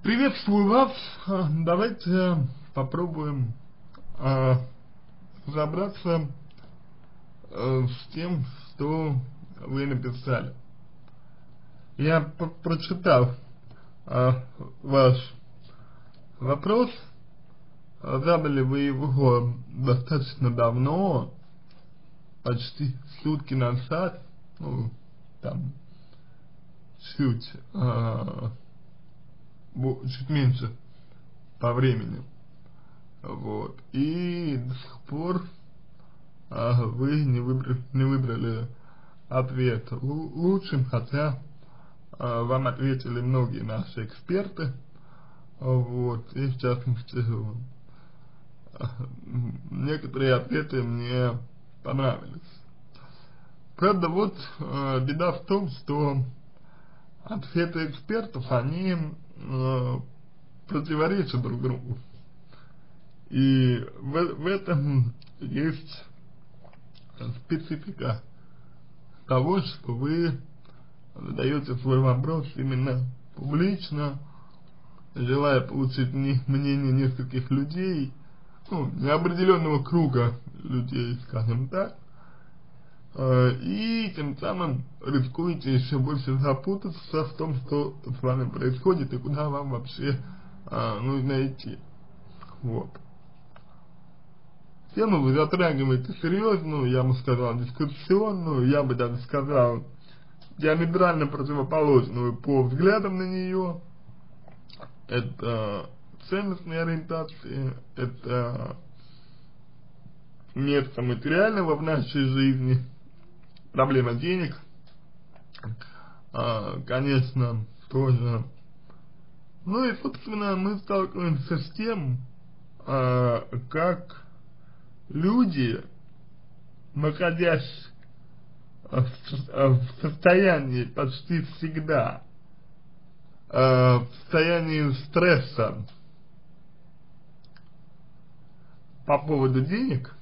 Приветствую вас. Давайте попробуем разобраться с тем, что вы написали. Я прочитал ваш вопрос. Задали вы его достаточно давно, почти сутки назад, ну, там, чуть меньше по времени. Вот. И до сих пор вы не выбрали ответ лучшим, хотя вам ответили многие наши эксперты. Вот. И в частности, некоторые ответы мне понравились. Правда, вот беда в том, что ответы экспертов, они противоречат друг другу. И в этом есть специфика того, что вы задаете свой вопрос именно публично, желая получить мнение нескольких людей, ну, неопределенного круга людей, скажем так, и тем самым рискуете еще больше запутаться в том, что с вами происходит и куда вам вообще нужно идти. Вот. Тему вы затрагиваете серьезную, я бы сказал, дискуссионную, я бы даже сказал, диаметрально противоположную по взглядам на нее. Это ценностные ориентации, это место материального в нашей жизни, проблема денег, конечно, тоже. Ну и, собственно, мы сталкиваемся с тем, как люди, находясь в состоянии почти всегда, в состоянии стресса по поводу денег,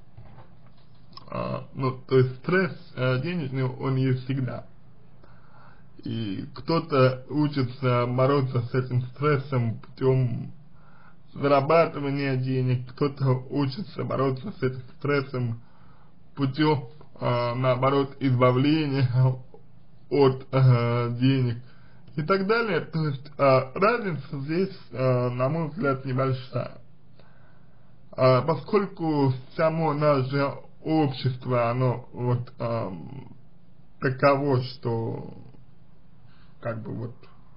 ну, то есть стресс денежный, он есть всегда. И кто-то учится бороться с этим стрессом путем зарабатывания денег, кто-то учится бороться с этим стрессом путем, наоборот, избавления от денег и так далее. То есть разница здесь, на мой взгляд, небольшая. Поскольку само наше общество, оно вот таково, что как бы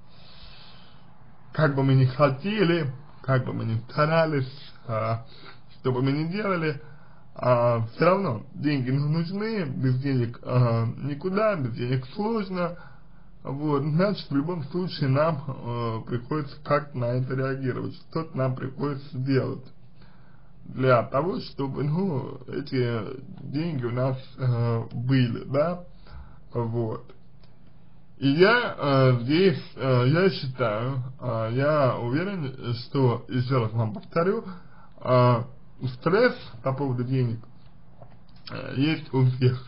мы не хотели, как бы мы ни старались, что бы мы ни делали, все равно деньги нужны, без денег никуда, без денег сложно, вот, значит, в любом случае нам приходится как-то на это реагировать, что-то нам приходится делать для того, чтобы, ну, эти деньги у нас были, да, вот. И я здесь, я считаю, я уверен, что, еще раз вам повторю, стресс по поводу денег есть у всех.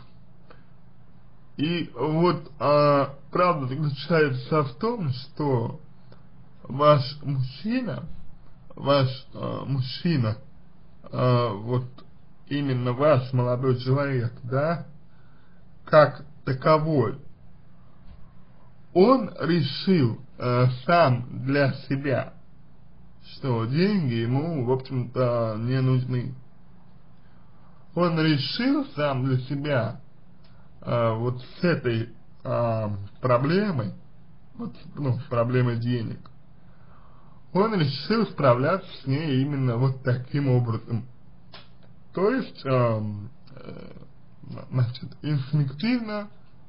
И вот правда заключается в том, что ваш мужчина, вот именно ваш молодой человек, да, как таковой, он решил сам для себя, что деньги ему, в общем-то, не нужны. Он решил сам для себя вот с этой проблемой, вот, ну, проблемой денег, он решил справляться с ней именно вот таким образом. То есть, значит, инстинктивно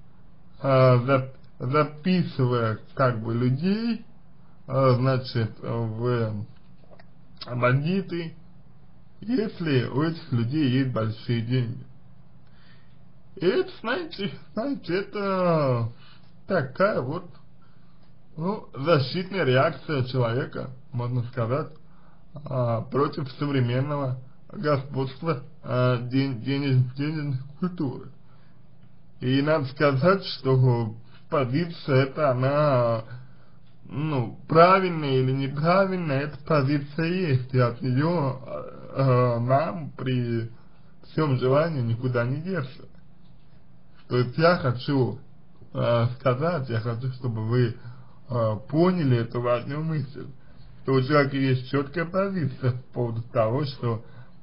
записывая как бы людей, значит, в бандиты, если у этих людей есть большие деньги. И это, знаете, это такая вот, ну, защитная реакция человека, можно сказать, против современного господства денежной культуры. И надо сказать, что позиция эта, она ну, правильно или неправильно, эта позиция есть, и от нее нам при всем желании никуда не деться. То есть я хочу сказать, я хочу, чтобы вы поняли эту важную мысль, что у человека есть четкая позиция по поводу того, что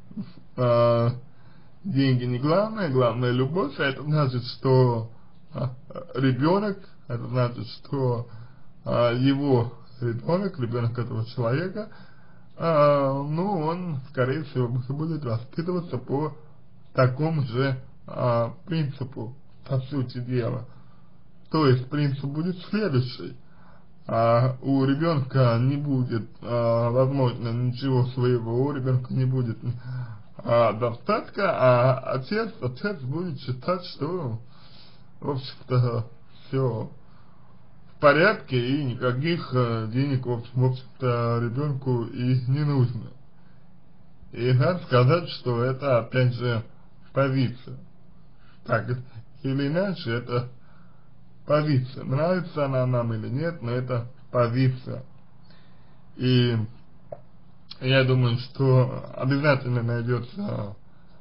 деньги не главное, главное любовь, а это значит, что ребенок, это значит, что его ребенок этого человека, ну, он, скорее всего, будет воспитываться по такому же принципу, по сути дела. То есть принцип будет следующий. У ребенка не будет, возможно, ничего своего, у ребенка не будет достатка, а отец будет считать, что, в общем-то, все в порядке и никаких денег, в общем-то, ребенку и не нужно. И надо сказать, что это, опять же, позиция. Так или иначе, это позиция. Нравится она нам или нет, но это позиция. И я думаю, что обязательно найдется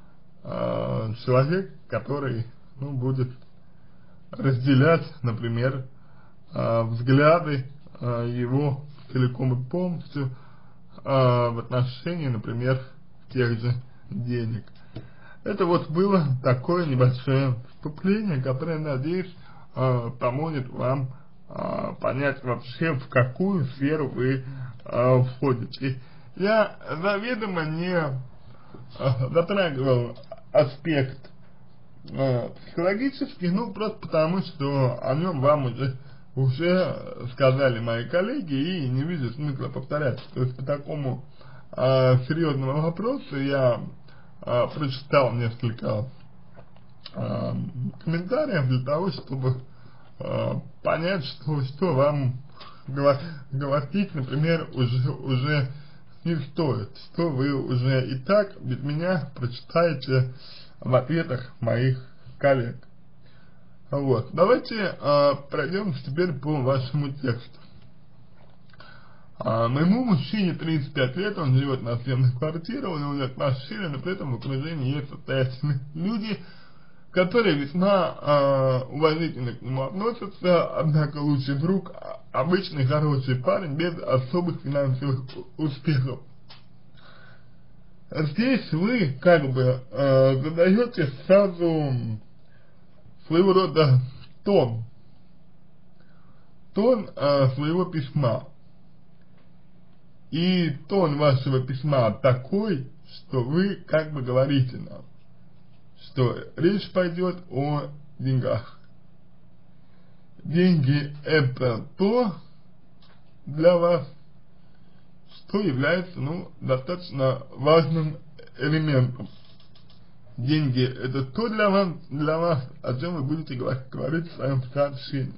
человек, который, ну, будет разделять, например, взгляды его целиком и полностью в отношении, например, тех же денег. Это вот было такое небольшое вступление, которое, надеюсь, поможет вам понять вообще, в какую сферу вы входите. Я заведомо не затрагивал аспект психологический, ну просто потому, что о нем вам уже сказали мои коллеги, и не вижу смысла повторять. То есть по такому серьезному вопросу я прочитал несколько комментариев для того, чтобы понять, что вам говорить, например, уже не стоит, что вы уже и так без меня прочитаете в ответах моих коллег. Вот, давайте пройдем теперь по вашему тексту. Моему мужчине 35 лет, он живет на съемной квартире, у него нет машины, но при этом в окружении есть состоятельные люди, которые весьма уважительно к нему относятся, однако лучший друг, обычный хороший парень без особых финансовых успехов. Здесь вы как бы задаете сразу своего рода тон своего письма. И тон вашего письма такой, что вы как бы говорите нам, что речь пойдет о деньгах. Деньги — это то для вас, что является, ну, достаточно важным элементом. Деньги — это то для вас, о чем вы будете говорить в своем сообщении.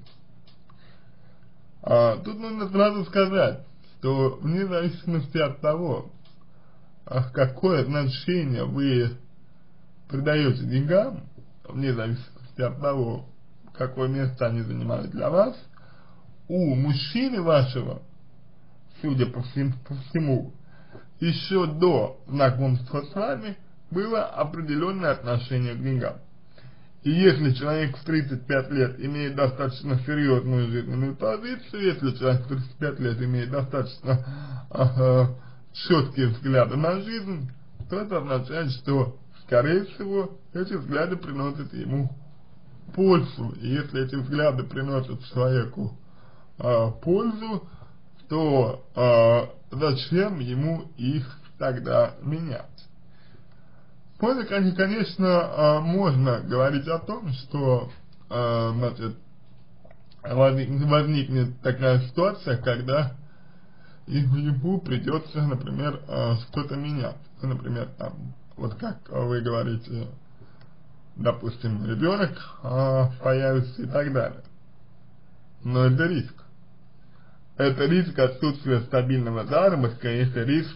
Тут нужно сразу сказать, что вне зависимости от того, какое значение вы придаете деньгам, вне зависимости от того, какое место они занимают для вас, у мужчины вашего, судя по всему, еще до знакомства с вами было определенное отношение к деньгам. И если человек в 35 лет имеет достаточно серьезную жизненную позицию, если человек в 35 лет имеет достаточно четкие взгляды на жизнь, то это означает, что, скорее всего, эти взгляды приносят ему пользу. И если эти взгляды приносят человеку пользу, то зачем ему их тогда менять? После, конечно, можно говорить о том, что значит, возникнет такая ситуация, когда ему придется, например, что-то менять. Например, там, вот как вы говорите, допустим, ребенок появится и так далее. Но это риск. Это риск отсутствия стабильного заработка, это риск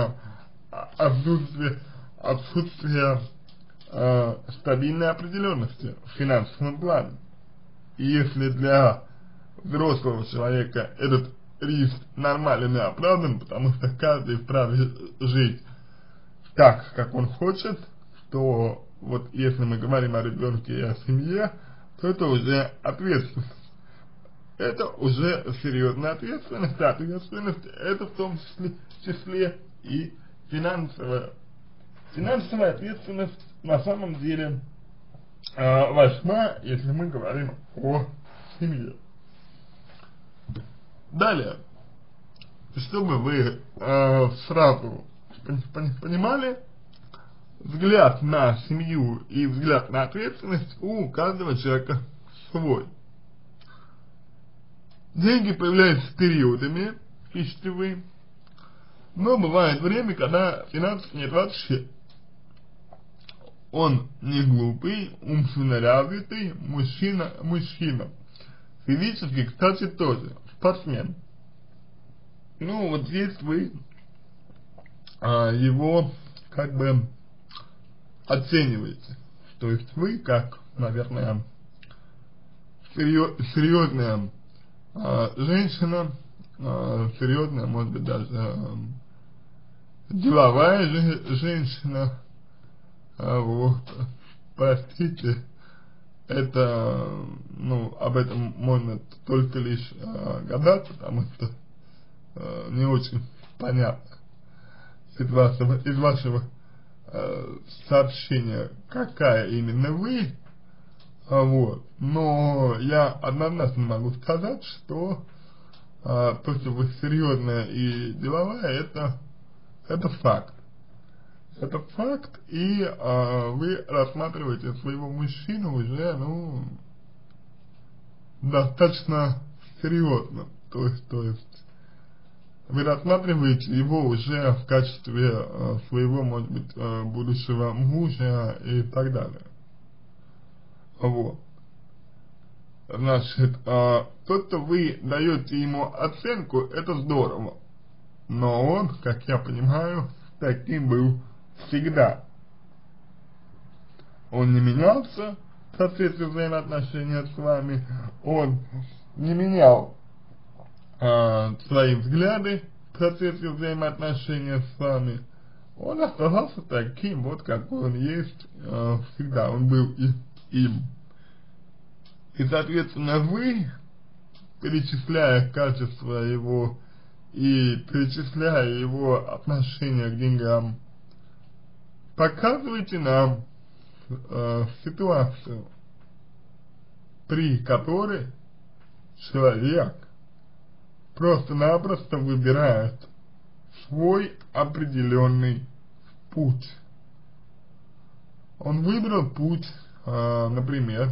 отсутствие стабильной определенности в финансовом плане. И если для взрослого человека этот риск нормален и оправдан, потому что каждый вправе жить так, как он хочет, то вот если мы говорим о ребенке и о семье, то это уже ответственность. Это уже серьезная ответственность, а ответственность это в том числе и финансовая. Финансовая ответственность на самом деле важна, если мы говорим о семье. Далее, чтобы вы сразу понимали, взгляд на семью и взгляд на ответственность у каждого человека свой. Деньги появляются периодами, пишите вы, но бывает время, когда финансов нет вообще. Он не глупый, умственно развитый, мужчина. Физически, кстати, тоже, спортсмен. Ну, вот здесь вы его как бы оцениваете. То есть вы, как, наверное, серьезная женщина, серьезная, может быть, даже деловая женщина, вот, простите, это, ну, об этом можно только лишь гадать, потому что не очень понятно из вашего сообщения, какая именно вы, вот, но я однозначно могу сказать, что то, что вы серьезная и деловая, это факт. Это факт, и вы рассматриваете своего мужчину уже, ну, достаточно серьезно. То есть вы рассматриваете его уже в качестве своего, может быть, будущего мужа и так далее. Вот. Значит, то, что вы даете ему оценку, это здорово. Но он, как я понимаю, таким был всегда. Он не менялся в процессе взаимоотношения с вами, он не менял свои взгляды в процессе взаимоотношения с вами. Он оставался таким, вот какой он есть всегда, он был им. И, соответственно, вы, перечисляя качества его и перечисляя его отношение к деньгам, показываете нам ситуацию, при которой человек просто-напросто выбирает свой определенный путь. Он выбрал путь, например,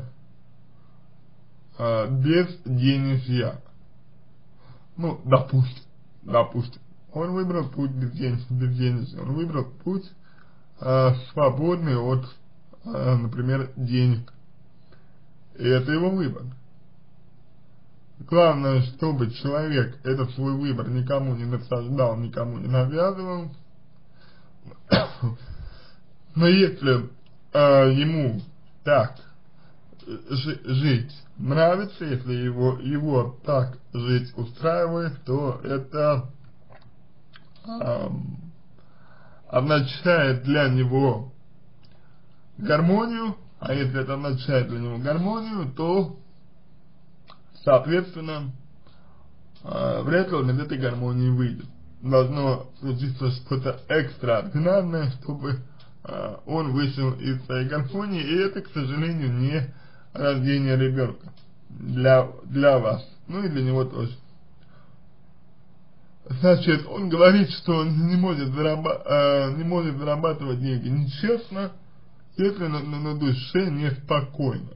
без денежья. Ну, допустим. Он выбрал путь без денежья. Он выбрал путь свободный от, например, денег. И это его выбор. Главное, чтобы человек этот свой выбор никому не насаждал, никому не навязывал. Но если ему так жить нравится, если его так жить устраивает, то это означает для него гармонию, а если это означает для него гармонию, то, соответственно, вряд ли он из этой гармонии выйдет. Должно случиться что-то экстраординарное, чтобы он вышел из своей гармонии, и это, к сожалению, не рождение ребенка для вас, ну и для него тоже. Значит, он говорит, что он не может зарабатывать деньги нечестно, если на душе неспокойно.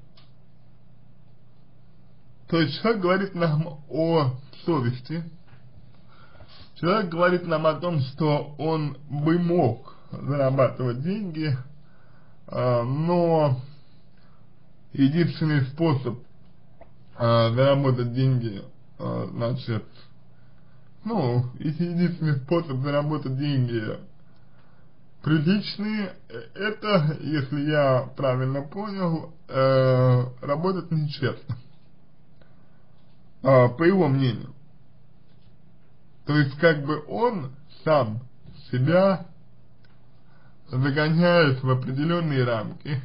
То есть человек говорит нам о совести, человек говорит нам о том, что он бы мог зарабатывать деньги, но единственный способ заработать деньги, значит, ну, единственный способ заработать деньги приличные, это, если я правильно понял, работать нечестно, по его мнению. То есть как бы он сам себя загоняет в определенные рамки,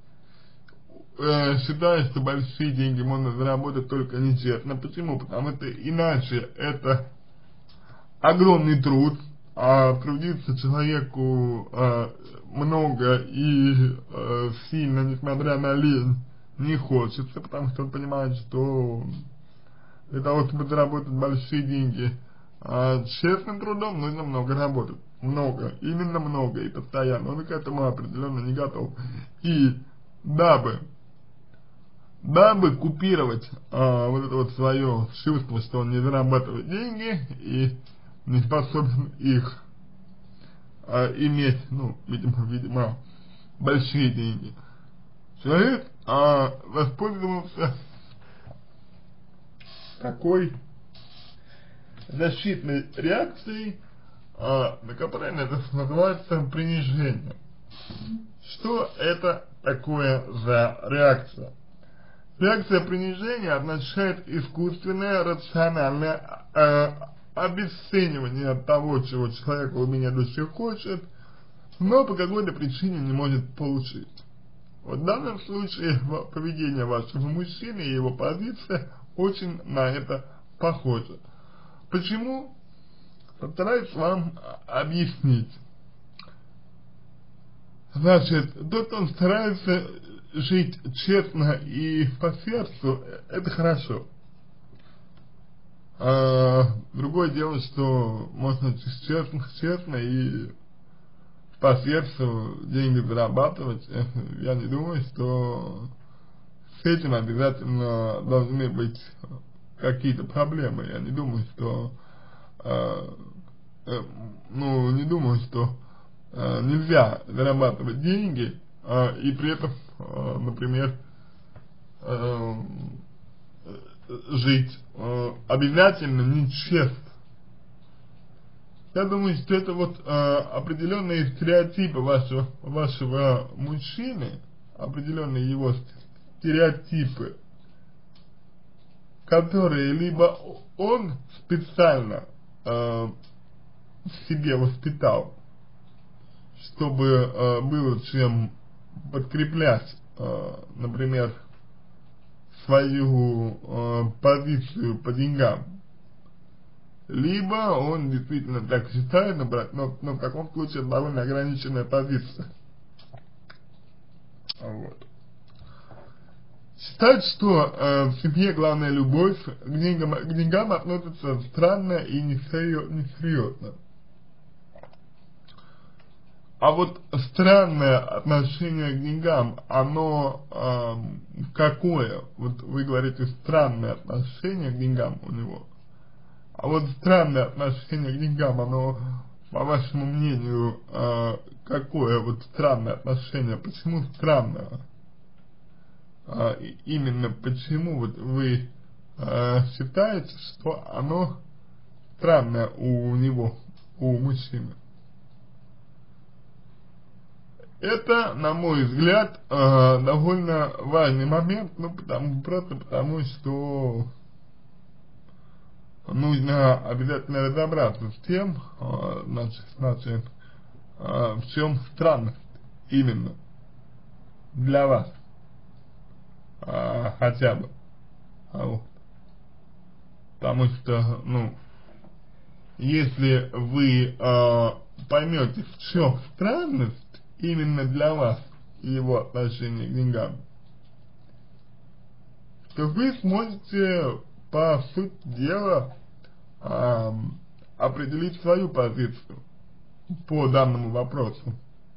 считая, что большие деньги можно заработать только нечестно. Почему? Потому что иначе это огромный труд, а трудиться человеку много и сильно, несмотря на лень, не хочется, потому что он понимает, что для того, чтобы заработать большие деньги честным трудом, нужно много работать. Много, именно много и постоянно. Он к этому определенно не готов. И дабы купировать вот это вот свое чувство, что он не зарабатывает деньги и не способен их иметь, ну, видимо, большие деньги, человек воспользовался такой защитной реакцией, на которой это называется принижение. Что это такое за реакция? Реакция принижения означает искусственное, рациональное обесценивание того, чего человек в глубине души хочет, но по какой-то причине не может получить. Вот в данном случае поведение вашего мужчины и его позиция очень на это похоже. Почему? Постараюсь вам объяснить. Значит, тот, кто старается жить честно и по сердцу, это хорошо. Другое дело, что можно честно и по сердцу деньги зарабатывать. Я не думаю, что с этим обязательно должны быть какие-то проблемы. Я не думаю, что не думаю, что нельзя зарабатывать деньги и при этом, например, жить обязательно нечестно. Я думаю, что это вот определенные стереотипы вашего мужчины, определенные его стереотипы, которые либо он специально в себе воспитал, чтобы было чем подкреплять, например, свою позицию по деньгам, либо он действительно так считает, но в таком случае довольно ограниченная позиция. Вот. Считать, что в семье главная любовь к деньгам относится странно и несерьезно. А вот странное отношение к деньгам, оно какое? Вот вы говорите, странное отношение к деньгам у него. А вот странное отношение к деньгам, оно, по вашему мнению, какое? Вот странное отношение, почему странное? Именно почему вот вы считаете, что оно странное у него, у мужчины? Это, на мой взгляд, довольно важный момент, просто потому, что нужно обязательно разобраться с тем, значит, в чем странность именно для вас, хотя бы, вот. Потому что, если вы поймете, в чем странность именно для вас и его отношение к деньгам, то вы сможете, по сути дела, определить свою позицию по данному вопросу.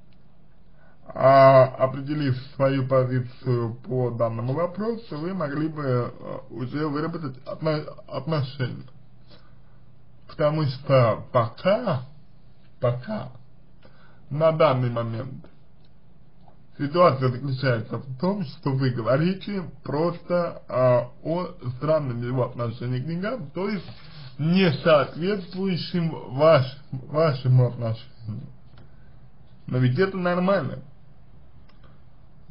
Определив свою позицию по данному вопросу, вы могли бы уже выработать отношения. Потому что пока на данный момент ситуация заключается в том, что вы говорите просто о странном его отношении к деньгам, то есть не соответствующим вашему отношению. Но ведь это нормально.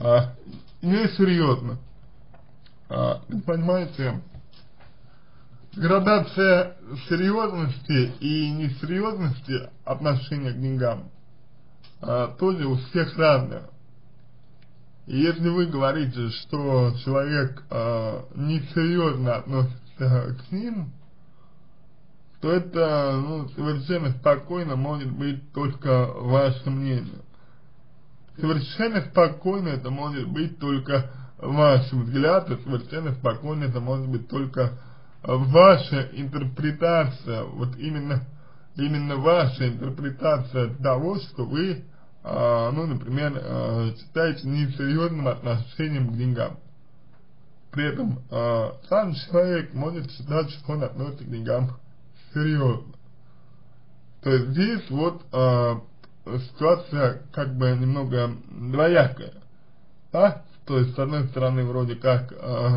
Несерьезно. Понимаете, градация серьезности и несерьезности отношения к деньгам тоже у всех разная. И если вы говорите, что человек несерьезно относится к ним, то это, ну, совершенно спокойно может быть только ваше мнение. Совершенно спокойно это может быть только ваш взгляд, и совершенно спокойно это может быть только ваша интерпретация, вот именно ваша интерпретация того, что вы, ну, например, считаете несерьезным отношением к деньгам. При этом сам человек может считать, что он относится к деньгам серьезно. То есть здесь вот ситуация как бы немного двоякая, да? То есть с одной стороны вроде как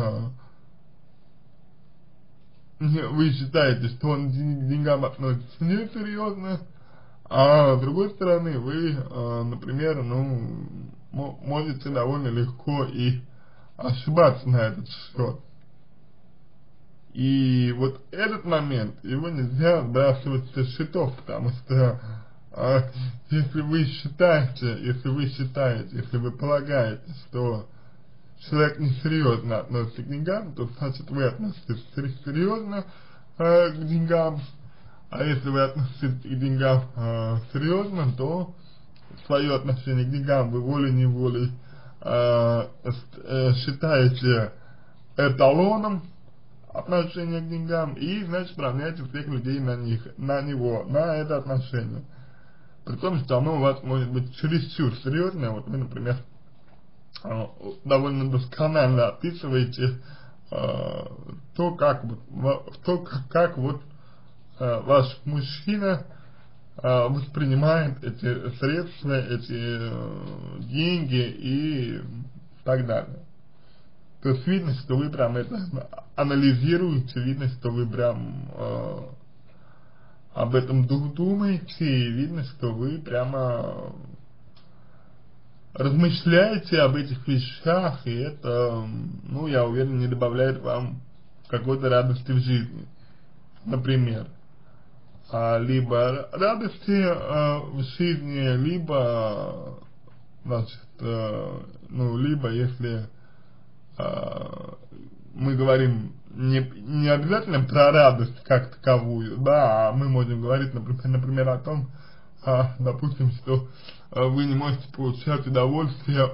вы считаете, что он к деньгам относится несерьезно, а с другой стороны вы, например, ну, можете довольно легко и ошибаться на этот счет. И вот этот момент, его нельзя сбрасывать со счетов, потому что если вы считаете, если вы полагаете, что человек несерьезно относится к деньгам, то значит вы относитесь серьезно к деньгам, а если вы относитесь к деньгам серьезно, то свое отношение к деньгам вы волей-неволей считаете эталоном отношения к деньгам и, значит, равняете всех людей на это отношение. При том, что оно у вас может быть чересчур серьезное. Вот вы, например, довольно досконально описываете то, как ваш мужчина воспринимает эти средства, эти деньги и так далее. То есть видно, что вы прям это анализируете, видно, что вы прям об этом думаете, и видно, что вы прямо размышляете об этих вещах, и это, ну, я уверен, не добавляет вам какой-то радости в жизни, например. Либо радости в жизни, либо, значит, ну, либо если мы говорим не обязательно про радость как таковую, да, а мы можем говорить, например, о том, допустим, что вы не можете получать удовольствие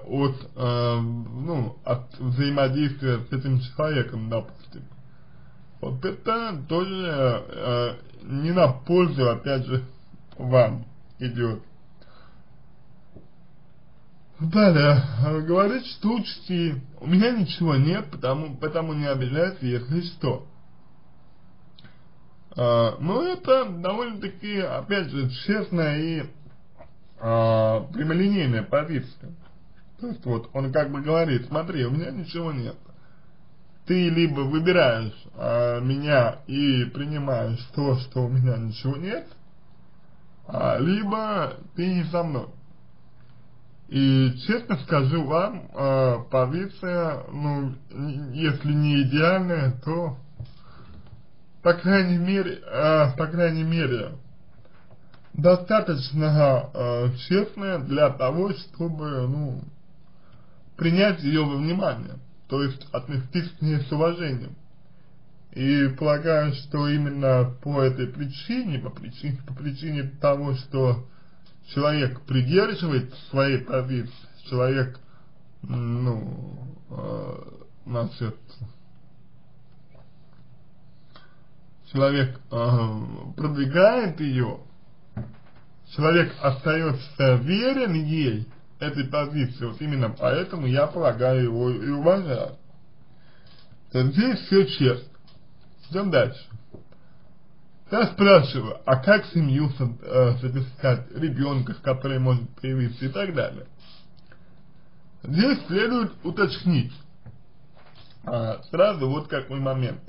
от взаимодействия с этим человеком, допустим. Вот это тоже не на пользу, опять же, вам идет. Далее, говорит, что учти, у меня ничего нет, потому не обижайся, если что. Но это довольно-таки, опять же, честная и прямолинейная позиция. То есть вот он как бы говорит, смотри, у меня ничего нет. Ты либо выбираешь меня и принимаешь то, что у меня ничего нет, либо ты не со мной. И честно скажу вам, позиция, ну, если не идеальная, то по крайней мере, достаточно честная для того, чтобы, ну, принять ее во внимание, то есть отнестись к ней с уважением. И полагаю, что именно по этой причине, по причине того, что человек придерживается своей позиции, человек, ну, значит, человек продвигает ее, человек остается верен ей, этой позиции, вот именно поэтому я полагаю его и уважаю. То здесь все честно. Идем дальше. Я спрашиваю, а как семью содержать, ребенка, который может появиться и так далее. Здесь следует уточнить сразу вот какой момент.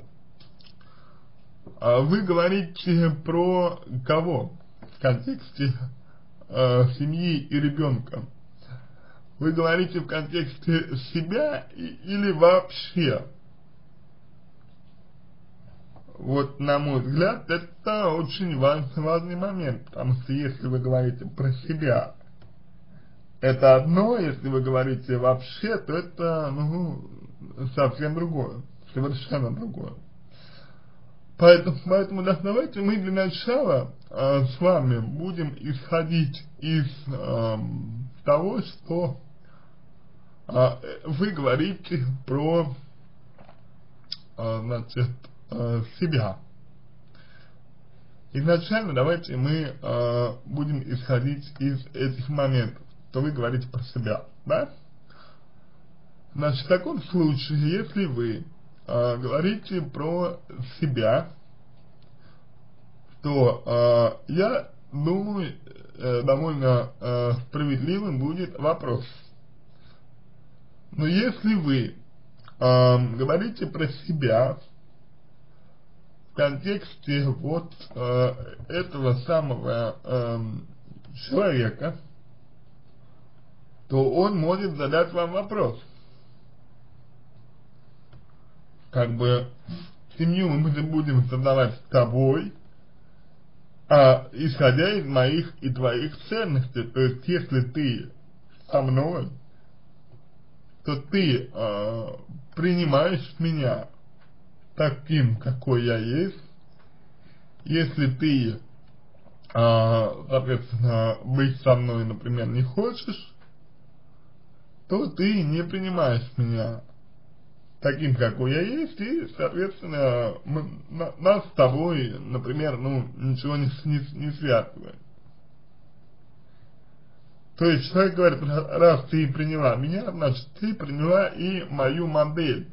Вы говорите про кого в контексте семьи и ребенка? Вы говорите в контексте себя или вообще? вот на мой взгляд, это очень важный момент, потому что если вы говорите про себя, это одно, если вы говорите вообще, то это, ну, совсем другое, совершенно другое. Поэтому да, давайте мы для начала с вами будем исходить из того, что вы говорите про, значит, себя. Изначально давайте мы будем исходить из этих моментов, что вы говорите про себя, да? Значит, в таком случае, если вы говорите про себя, то я думаю, довольно справедливым будет вопрос. Но если вы говорите про себя в контексте вот этого самого человека, то он может задать вам вопрос. Как бы семью мы будем создавать с тобой, исходя из моих и твоих ценностей. То есть, если ты со мной, то ты принимаешь меня таким, какой я есть. Если ты, соответственно, быть со мной, например, не хочешь, то ты не принимаешь меня таким, какой я есть, и, соответственно, нас с тобой, например, ну, ничего не связывает. То есть человек говорит, раз ты приняла меня, значит, ты приняла и мою модель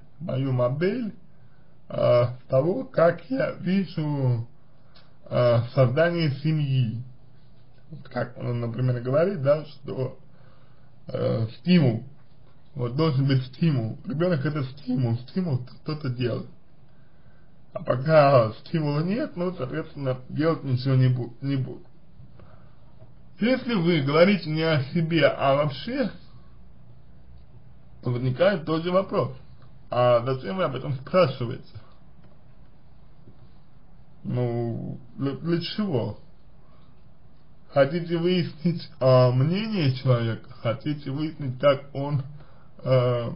того, как я вижу создание семьи. Как он, например, говорит, да, что стимул. Вот должен быть стимул. Ребенок это стимул кто-то делает. А пока стимула нет, ну, соответственно, делать ничего не будет. Если вы говорите не о себе, а вообще, то возникает тот же вопрос. А зачем вы об этом спрашиваете? Ну, для чего? Хотите выяснить мнение человека? Хотите выяснить, как он к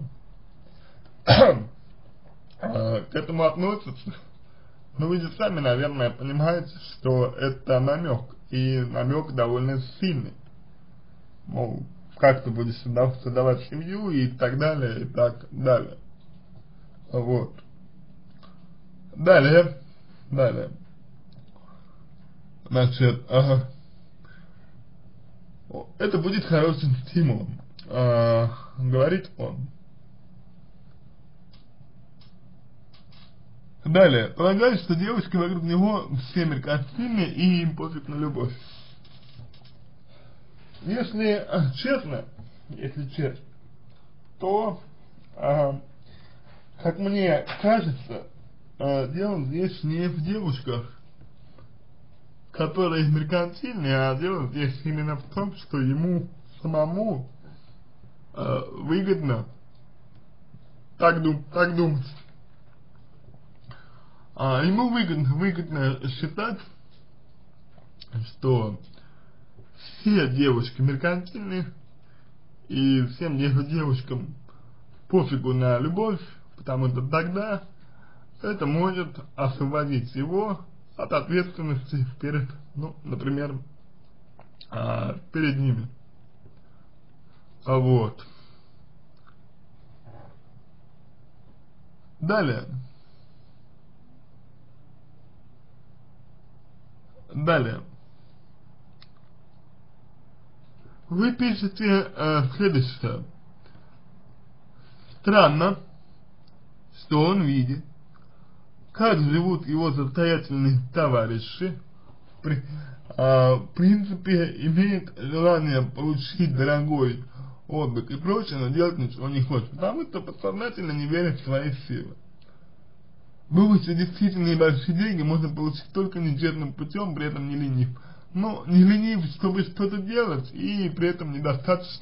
этому относится? Но вы же сами, наверное, понимаете, что это намек, и намек довольно сильный. Мол, как ты будешь создавать семью и так далее, и так далее. Вот. Далее. Значит, это будет хорошим стимулом, говорит он. Далее, полагаю, что девушки вокруг него все меркантильны и им пофиг на любовь. Если честно, то, как мне кажется, дело здесь не в девушках, которые меркантильны, а дело здесь именно в том, что ему самому выгодно так думать. Ему выгодно считать, что все девушки меркантильны, и всем девушкам пофигу на любовь, потому что тогда это может освободить его от ответственности перед, ну, например, перед ними. Вот. Далее. Вы пишете следующее. Странно, что он видит, как живут его состоятельные товарищи, в принципе, имеет желание получить дорогой отдых и прочее, но делать ничего не хочет, потому что подсознательно не верит в свои силы. Думаю, что действительно небольшие деньги можно получить только нечестным путем, при этом не ленив. Но не ленив, чтобы что-то делать, и при этом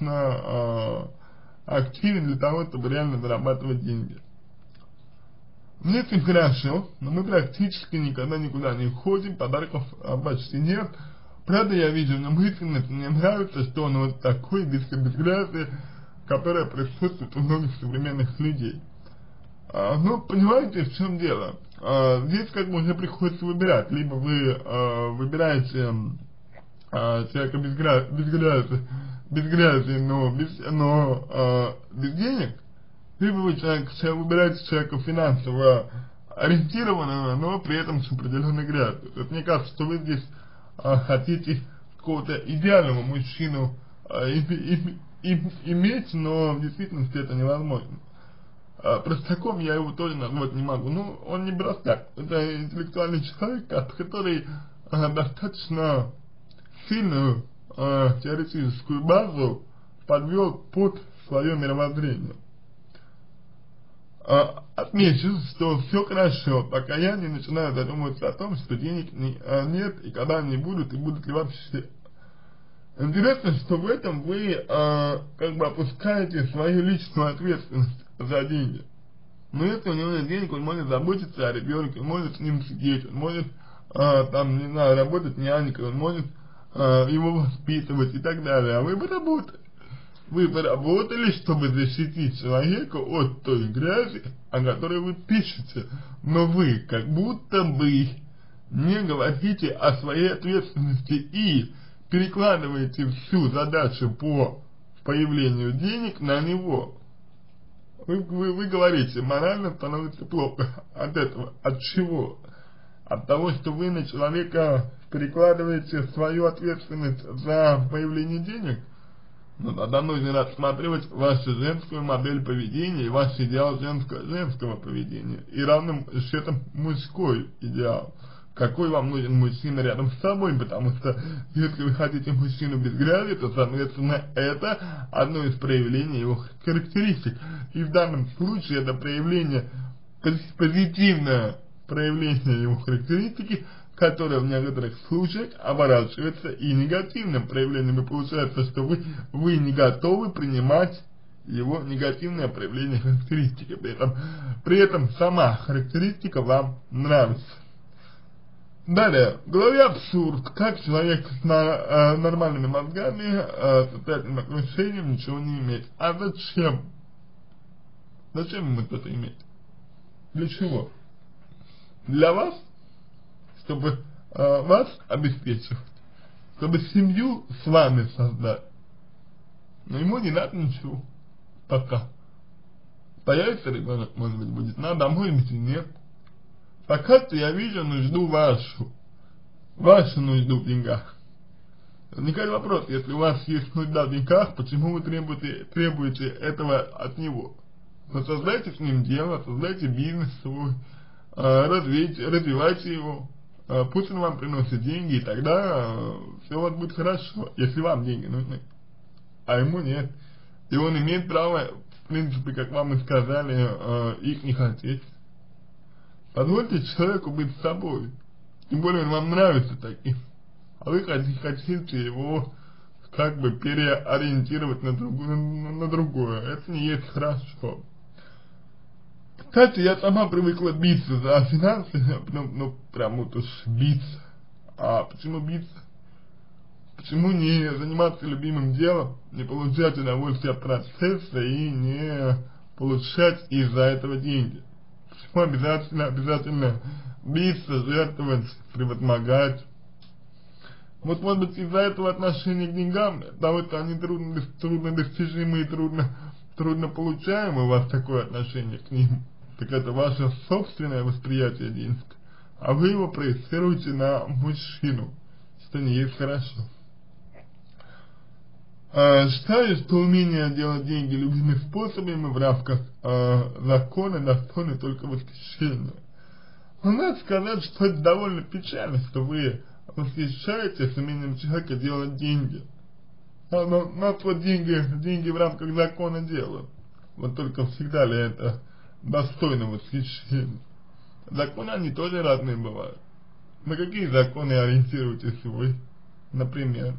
недостаточно активен для того, чтобы реально зарабатывать деньги. Мне с ним хорошо, но мы практически никогда никуда не ходим, подарков почти нет. Правда, я вижу в нем искренность, мне нравится, что он вот такой, безгразный, которое присутствует у многих современных людей. Ну, понимаете, в чем дело? Здесь как бы уже приходится выбирать. Либо вы выбираете человека безгразный, но без денег, либо вы выбираете человека финансово ориентированного, но при этом с определенной грязью. То есть мне кажется, что вы здесь хотите какого-то идеального мужчину иметь, но в действительности это невозможно. Простаком я его тоже назвать не могу. Ну, он не простак. Это интеллектуальный человек, который достаточно сильную теоретическую базу подвел под свое мировоззрение. Отмечу, что все хорошо, пока я не начинаю задумываться о том, что денег нет, и когда они будут, и будут ли вообще. Интересно, что в этом вы как бы опускаете свою личную ответственность за деньги. Но если у него нет денег, он может заботиться о ребенке, он может с ним сидеть, он может там, не знаю, работать нянькой, он может его воспитывать и так далее. А вы бы работали. Вы поработали, чтобы защитить человека от той грязи, о которой вы пишете, но вы как будто бы не говорите о своей ответственности и перекладываете всю задачу по появлению денег на него. Вы говорите, морально становится плохо от этого. От чего? От того, что вы на человека перекладываете свою ответственность за появление денег? Ну, тогда нужно рассматривать вашу женскую модель поведения и ваш идеал женского поведения. И равным счетом мужской идеал. Какой вам нужен мужчина рядом с собой, потому что если вы хотите мужчину без грязи, то, соответственно, это одно из проявлений его характеристик. И в данном случае это проявление, позитивное проявление его характеристики, которое в некоторых случаях оборачивается и негативным проявлением, и получается, что вы не готовы принимать его негативное проявление характеристики, при этом сама характеристика вам нравится. Далее, в голове абсурд, как человек с нормальными мозгами, социальным отношением ничего не имеет. А зачем? Зачем ему это иметь? Для чего? Для вас? Чтобы вас обеспечивать, чтобы семью с вами создать. Но ему не надо ничего пока. Появится ребенок, может быть, будет надо, а может быть и нет. Пока-то я вижу нужду вашу нужду в деньгах. Возникает вопрос, если у вас есть нужда в деньгах, почему вы требуете этого от него? Вы создайте с ним дело, создайте бизнес свой, развивайте его. Пусть он вам приносит деньги, и тогда все у вас будет хорошо, если вам деньги нужны, а ему нет. И он имеет право, в принципе, как вам и сказали, их не хотеть. Позвольте человеку быть собой, тем более он вам нравится таким, а вы хотите его как бы переориентировать на другое. Это не есть хорошо. Кстати, я сама привыкла биться за финансы, ну прям вот уж биться. А почему биться? Почему не заниматься любимым делом, не получать удовольствие от процесса и не получать из-за этого деньги? Почему обязательно биться, жертвовать, превозмогать? Вот может быть из-за этого отношения к деньгам, потому что они трудно достижимы и трудно получаемы, у вас такое отношение к ним. Так это ваше собственное восприятие денег, а вы его проецируете на мужчину, что не есть хорошо. Считаю, что умение делать деньги любыми способами в рамках закона достойно только восхищения. Но надо сказать, что это довольно печально, что вы восхищаетесь умением человека делать деньги. Но вот деньги в рамках закона делают. Вот только всегда ли это достойно восхищения? Законы, они тоже разные бывают. На какие законы ориентируетесь вы, например?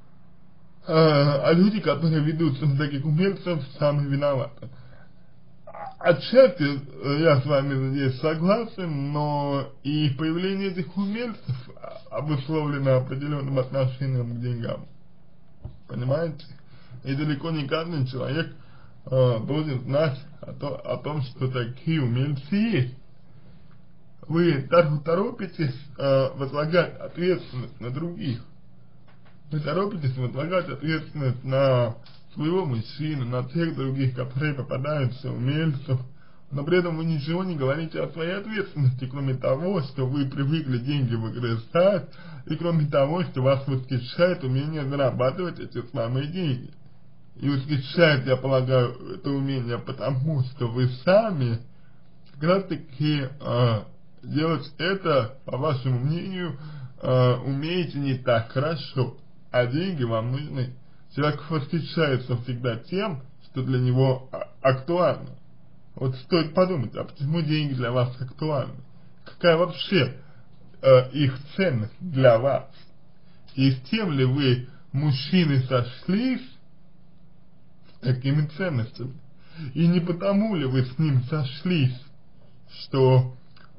А люди, которые ведутся на таких умельцев, сами виноваты. отчасти я с вами здесь согласен, но и появление этих умельцев обусловлено определенным отношением к деньгам. Понимаете? И далеко не каждый человек должен знать о том, что такие умельцы есть. Вы торопитесь возлагать ответственность на других. Вы торопитесь возлагать ответственность на своего мужчину, на тех других, которые попадаются умельцев, но при этом вы ничего не говорите о своей ответственности, кроме того, что вы привыкли деньги выгрызать, и кроме того, что вас восхищает умение зарабатывать эти самые деньги. И восхищает, я полагаю, это умение потому, что вы сами как раз таки делать это, по вашему мнению, умеете не так хорошо, а деньги вам нужны. Человек восхищается всегда тем, что для него актуально. Вот стоит подумать, а почему деньги для вас актуальны? Какая вообще их ценность для вас? И с тем ли вы, мужчины, сошлись с такими ценностями? И не потому ли вы с ним сошлись, что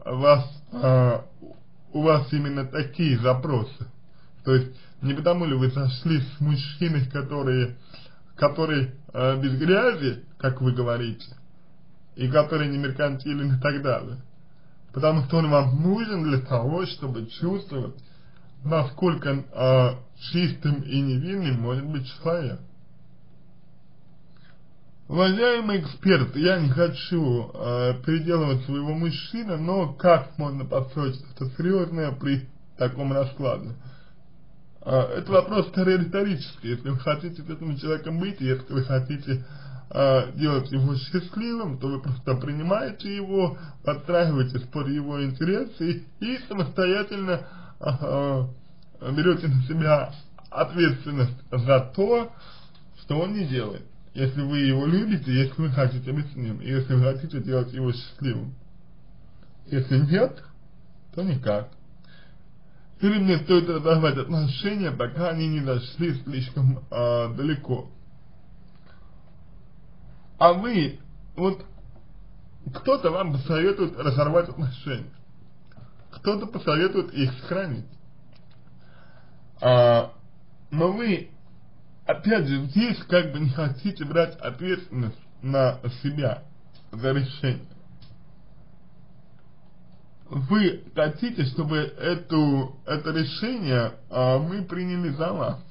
у вас именно такие запросы? То есть не потому ли вы сошлись с мужчиной, который без грязи, как вы говорите, и который не меркантилен и так далее? Потому что он вам нужен для того, чтобы чувствовать, насколько чистым и невинным может быть человек. Уважаемый эксперт, я не хочу переделывать своего мужчину, но как можно построить что-то серьезное при таком раскладе? Это вопрос скорее риторический. Если вы хотите с этим человеком быть, если вы хотите делать его счастливым, то вы просто принимаете его, подстраиваетесь под его интересы и самостоятельно берете на себя ответственность за то, что он не делает. Если вы его любите, если вы хотите быть с ним, и если вы хотите делать его счастливым. Если нет, то никак. Или мне стоит разорвать отношения, пока они не дошли слишком далеко. А вы, вот, кто-то вам посоветует разорвать отношения, кто-то посоветует их сохранить. Но вы, опять же, здесь как бы не хотите брать ответственность на себя за решение. Вы хотите, чтобы это решение мы приняли за вас.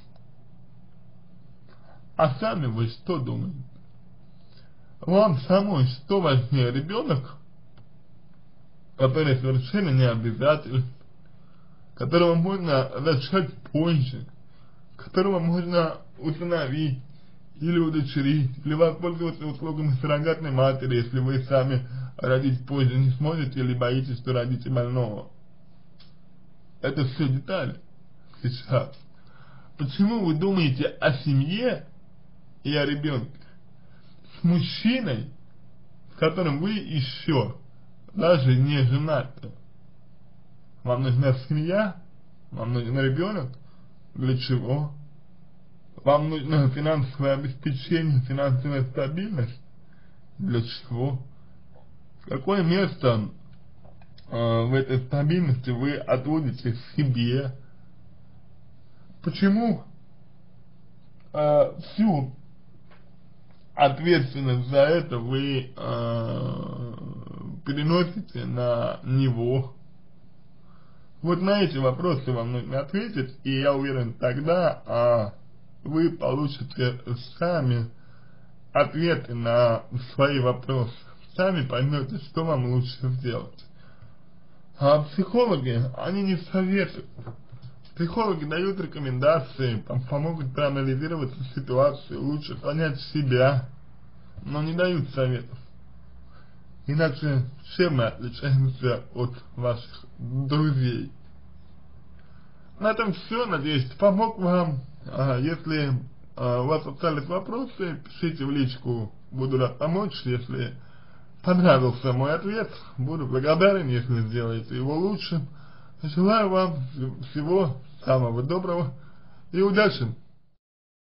А сами вы что думаете? Вам самой что важнее, ребенок, который совершенно не обязателен, которого можно зачать позже, которого можно усыновить или удочерить, или воспользоваться услугами суррогатной матери, если вы сами родить позже не сможете или боитесь, что родите больного. Это все детали сейчас. Почему вы думаете о семье и о ребенке с мужчиной, с которым вы еще даже не женаты? Вам нужна семья? Вам нужен ребенок? Для чего? Вам нужно финансовое обеспечение, финансовая стабильность? Для чего? Какое место в этой стабильности вы отводите себе? Почему всю ответственность за это вы переносите на него? Вот на эти вопросы вам нужно ответить, и я уверен, тогда вы получите сами ответы на свои вопросы. Сами поймете, что вам лучше сделать. А психологи, они не советуют. Психологи дают рекомендации, помогут проанализировать ситуацию, лучше понять себя, но не дают советов. Иначе чем мы отличаемся от ваших друзей? На этом все, надеюсь, помог вам. Если у вас остались вопросы, пишите в личку, буду рад помочь. Если понравился мой ответ, буду благодарен, если сделаете его лучше. Желаю вам всего самого доброго и удачи!